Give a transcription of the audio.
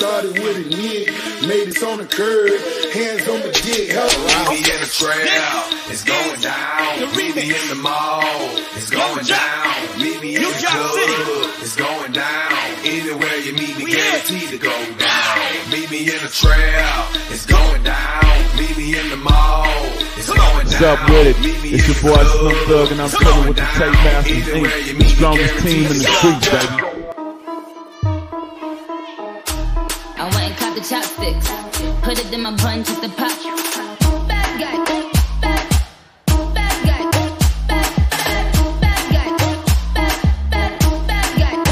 started with a nick, made it on the curb, hands on the dick. Meet me in the trail, it's going down. Meet me in the mall, it's going down. Meet me in the club, it's going down. Anywhere you meet me, guaranteed to go down. Meet me in the trail, it's going down. Meet me in the mall, it's going down. What's up with it? It's your boy Slim Thug, and I'm chilling with the Tape Masters Inc., the strongest team in the streets, baby. I went and caught the chopsticks, put it in my bun just to pop. Bad guy, bad guy, bad guy, bad guy, bad guy,